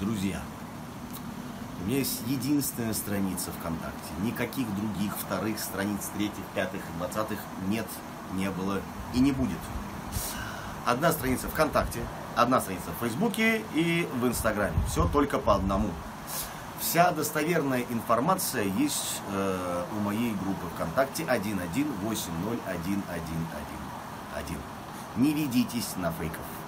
Друзья, у меня есть единственная страница ВКонтакте. Никаких других вторых страниц, третьих, пятых, 20-х нет, не было и не будет. Одна страница ВКонтакте, одна страница в Фейсбуке и в Инстаграме. Все только по одному. Вся достоверная информация есть у моей группы ВКонтакте 118011111. Не ведитесь на фейков.